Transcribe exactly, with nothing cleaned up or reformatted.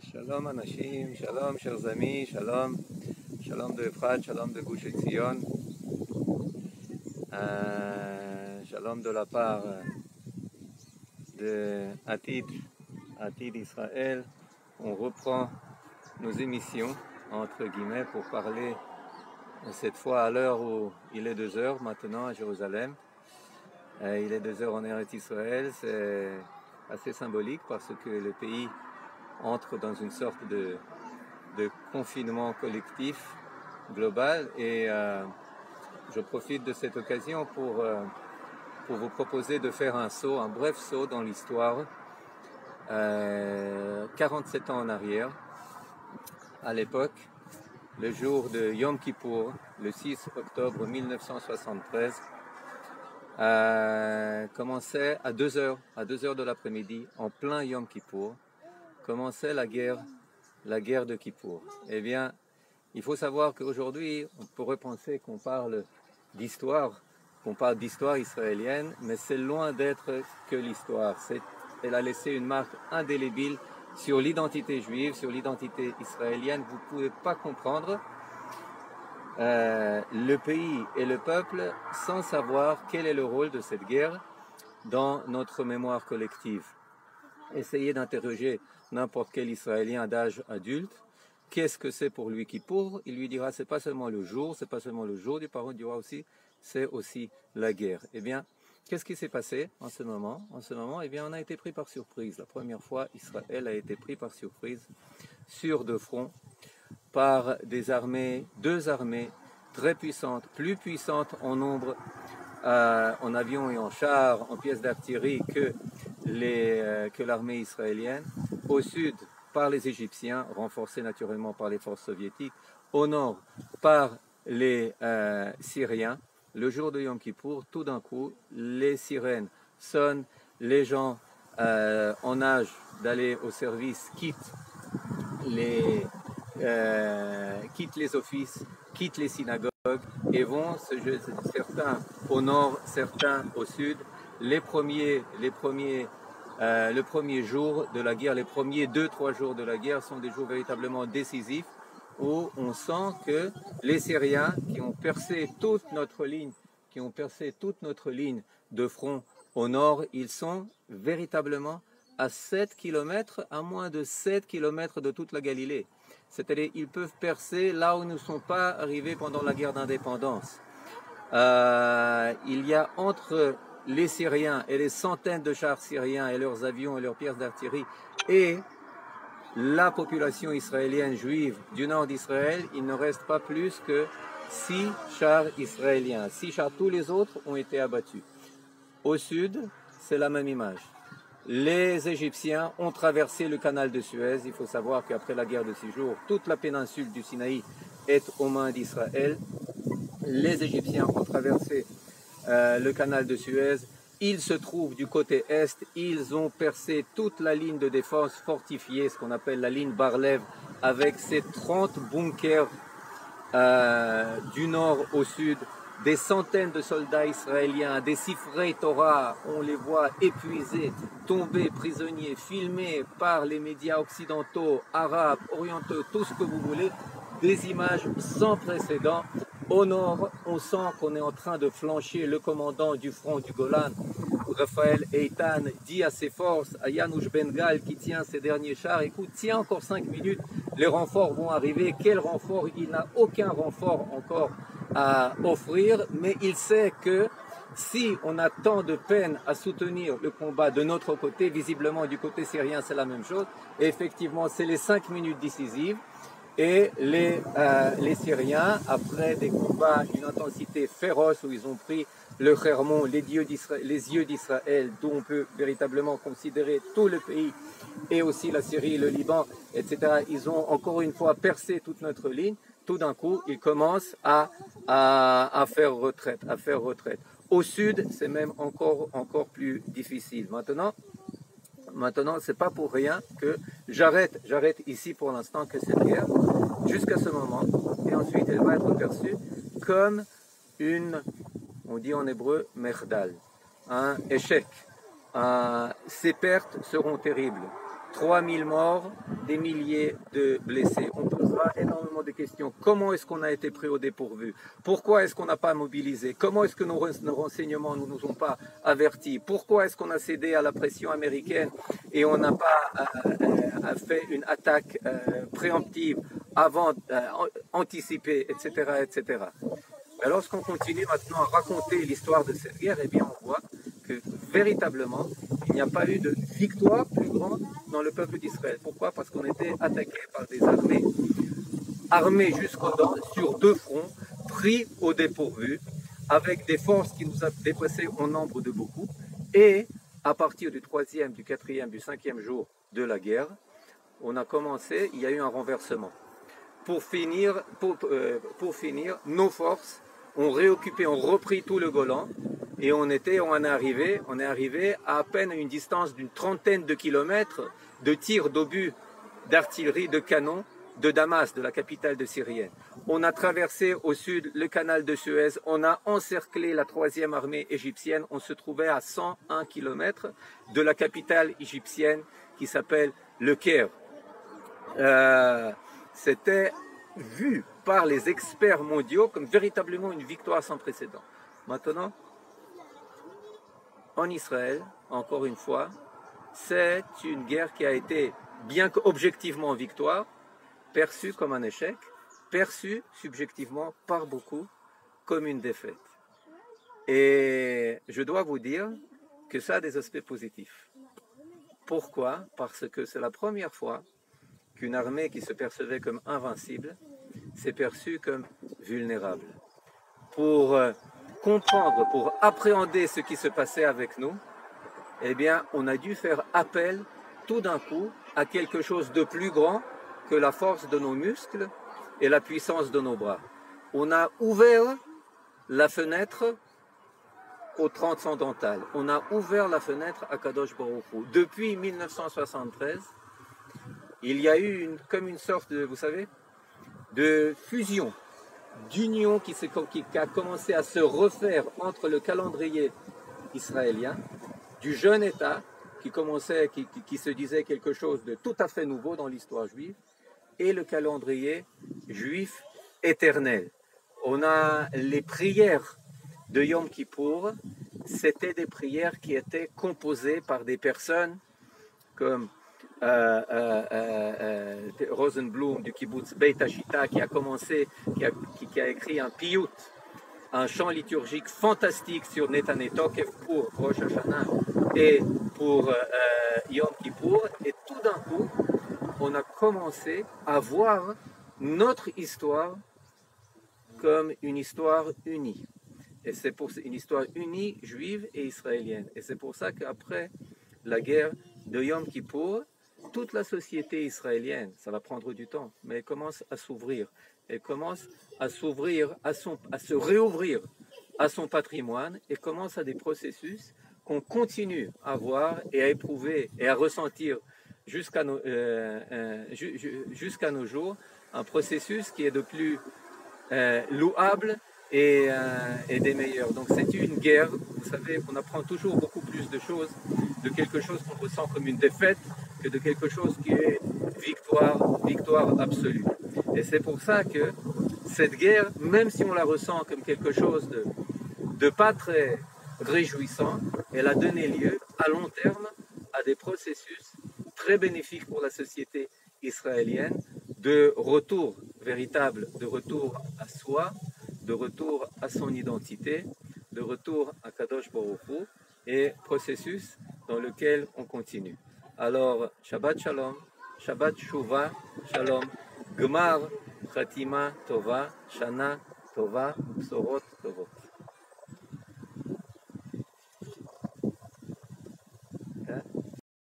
Shalom Anashim, Shalom chers amis, Shalom, Shalom de Efrat, Shalom de Gush Etzion, euh, Shalom de la part de Atid, Atid Israël. On reprend nos émissions, entre guillemets, pour parler cette fois à l'heure où il est deux heures maintenant à Jérusalem. Euh, il est deux heures en Eretz Israël, c'est assez symbolique parce que le pays entre dans une sorte de, de confinement collectif global et euh, je profite de cette occasion pour, euh, pour vous proposer de faire un saut, un bref saut dans l'histoire, euh, quarante-sept ans en arrière. À l'époque, le jour de Yom Kippour, le six octobre mille neuf cent soixante-treize, euh, commençait à deux heures, à deux heures de l'après-midi, en plein Yom Kippour, commençait la guerre, la guerre de Kippour. Eh bien, il faut savoir qu'aujourd'hui, on pourrait penser qu'on parle d'histoire, qu'on parle d'histoire israélienne, mais c'est loin d'être que l'histoire. Elle a laissé une marque indélébile sur l'identité juive, sur l'identité israélienne. Vous ne pouvez pas comprendre euh, le pays et le peuple sans savoir quel est le rôle de cette guerre dans notre mémoire collective. Essayez d'interroger n'importe quel Israélien d'âge adulte, qu'est-ce que c'est pour lui Kippour? Il lui dira, c'est pas seulement le jour, c'est pas seulement le jour du parent, il dira aussi, c'est aussi la guerre. Eh bien, qu'est-ce qui s'est passé en ce moment? En ce moment, eh bien, on a été pris par surprise. La première fois, Israël a été pris par surprise sur deux fronts par des armées, deux armées très puissantes, plus puissantes en nombre, euh, en avions et en chars, en pièces d'artillerie que les, euh, que l'armée israélienne. Au sud, par les Égyptiens, renforcés naturellement par les forces soviétiques. Au nord, par les euh, Syriens. Le jour de Yom Kippour, tout d'un coup, les sirènes sonnent, les gens euh, en âge d'aller au service quittent les, euh, quittent les offices, quittent les synagogues et vont, certains au nord, certains au sud. Les premiers, les premiers Euh, le premier jour de la guerre, les premiers deux, trois jours de la guerre sont des jours véritablement décisifs où on sent que les Syriens qui ont percé toute notre ligne, qui ont percé toute notre ligne de front au nord, ils sont véritablement à sept kilomètres, à moins de sept kilomètres de toute la Galilée. C'est-à-dire ils peuvent percer là où ils ne sont pas arrivés pendant la guerre d'indépendance. Euh, il y a entre les Syriens et les centaines de chars syriens et leurs avions et leurs pièces d'artillerie et la population israélienne juive du nord d'Israël, il ne reste pas plus que six chars israéliens. Six chars, tous les autres ont été abattus. Au sud, c'est la même image. Les Égyptiens ont traversé le canal de Suez. Il faut savoir qu'après la guerre de six jours, toute la péninsule du Sinaï est aux mains d'Israël. Les Égyptiens ont traversé Euh, le canal de Suez, ils se trouvent du côté est, ils ont percé toute la ligne de défense fortifiée, ce qu'on appelle la ligne Bar-Lev, avec ses trente bunkers euh, du nord au sud, des centaines de soldats israéliens, des sifrei Torah, on les voit épuisés, tombés, prisonniers, filmés par les médias occidentaux, arabes, orientaux, tout ce que vous voulez, des images sans précédent. Au nord, on sent qu'on est en train de flancher. Le commandant du front du Golan, Raphaël Eitan, dit à ses forces, à Yanush Bengal qui tient ses derniers chars, écoute, tiens encore cinq minutes, les renforts vont arriver. Quel renfort? Il n'a aucun renfort encore à offrir, mais il sait que si on a tant de peine à soutenir le combat de notre côté, visiblement du côté syrien c'est la même chose, et effectivement c'est les cinq minutes décisives. Et les, euh, les Syriens, après des combats d'une intensité féroce où ils ont pris le Hermon, les, les yeux d'Israël, d'où on peut véritablement considérer tout le pays, et aussi la Syrie, le Liban, et cetera, ils ont encore une fois percé toute notre ligne. Tout d'un coup, ils commencent à, à, à faire retraite, à faire retraite. Au sud, c'est même encore, encore plus difficile. Maintenant, Maintenant, c'est pas pour rien que j'arrête, j'arrête ici pour l'instant que cette guerre, jusqu'à ce moment, et ensuite elle va être perçue comme une, on dit en hébreu, merdal, un échec. Un, ces pertes seront terribles. trois mille morts, des milliers de blessés. On posera énormément de questions. Comment est-ce qu'on a été pris au dépourvu? Pourquoi est-ce qu'on n'a pas mobilisé? Comment est-ce que nos, nos renseignements ne nous ont pas avertis? Pourquoi est-ce qu'on a cédé à la pression américaine et on n'a pas euh, euh, fait une attaque euh, préemptive avant, euh, anticipée, et cetera, et cetera. Mais lorsqu'on continue maintenant à raconter l'histoire de cette guerre, eh bien on voit que véritablement, il n'y a pas eu de victoire plus grande dans le peuple d'Israël. Pourquoi? Parce qu'on était attaqué par des armées, armées jusqu'aux dents, sur deux fronts, pris au dépourvu, avec des forces qui nous ont dépassé en nombre de beaucoup. Et à partir du troisième, du quatrième, du cinquième jour de la guerre, on a commencé, il y a eu un renversement. Pour finir, pour, euh, pour finir, nos forces ont réoccupé, ont repris tout le Golan, et on était, on est arrivé, on est arrivé à à peine à une distance d'une trentaine de kilomètres de tirs d'obus d'artillerie, de canons de Damas, de la capitale de Syrienne. On a traversé au sud le canal de Suez, on a encerclé la troisième armée égyptienne, on se trouvait à cent un kilomètres de la capitale égyptienne qui s'appelle le Caire. Euh, C'était vu par les experts mondiaux comme véritablement une victoire sans précédent. Maintenant, en Israël, encore une fois, c'est une guerre qui a été, bien qu'objectivement victoire, perçue comme un échec, perçue subjectivement par beaucoup comme une défaite. Et je dois vous dire que ça a des aspects positifs. Pourquoi? Parce que c'est la première fois qu'une armée qui se percevait comme invincible s'est perçue comme vulnérable. Pour euh, comprendre, pour appréhender ce qui se passait avec nous, eh bien, on a dû faire appel tout d'un coup à quelque chose de plus grand que la force de nos muscles et la puissance de nos bras. On a ouvert la fenêtre au transcendantal. On a ouvert la fenêtre à Kadosh Baruch Hu. Depuis mille neuf cent soixante-treize, il y a eu une, comme une sorte de, vous savez, de fusion, d'union qui, qui, qui a commencé à se refaire entre le calendrier israélien, du jeune État qui commençait, qui, qui, qui se disait quelque chose de tout à fait nouveau dans l'histoire juive, et le calendrier juif éternel. On a les prières de Yom Kippour, c'était des prières qui étaient composées par des personnes comme euh, euh, euh, euh, Rosenblum du kibbutz Beit Hashita qui a commencé, qui a, qui, qui a écrit un piyut, un chant liturgique fantastique sur Netaneh Tokef pour Rosh Hashanah et pour euh, Yom Kippour, et tout d'un coup, on a commencé à voir notre histoire comme une histoire unie. Et c'est pour une histoire unie, juive et israélienne. Et c'est pour ça qu'après la guerre de Yom Kippour, toute la société israélienne, ça va prendre du temps, mais elle commence à s'ouvrir. Elle commence à s'ouvrir, à, son, à se réouvrir à son patrimoine et commence à des processus qu'on continue à voir et à éprouver et à ressentir jusqu'à nos, euh, euh, ju, ju, jusqu'à nos jours, un processus qui est de plus euh, louable et, euh, et des meilleurs. Donc c'est une guerre, vous savez, on apprend toujours beaucoup plus de choses, de quelque chose qu'on ressent comme une défaite, que de quelque chose qui est victoire, victoire absolue. Et c'est pour ça que cette guerre, même si on la ressent comme quelque chose de, de pas très réjouissant, elle a donné lieu à long terme à des processus très bénéfiques pour la société israélienne, de retour véritable, de retour à soi, de retour à son identité, de retour à Kadosh Baruch Hu, et processus dans lequel on continue. Alors, Shabbat Shalom, Shabbat Shuvah Shalom, Gmar Chatima Tova, Shana Tova, Psorot Tovot.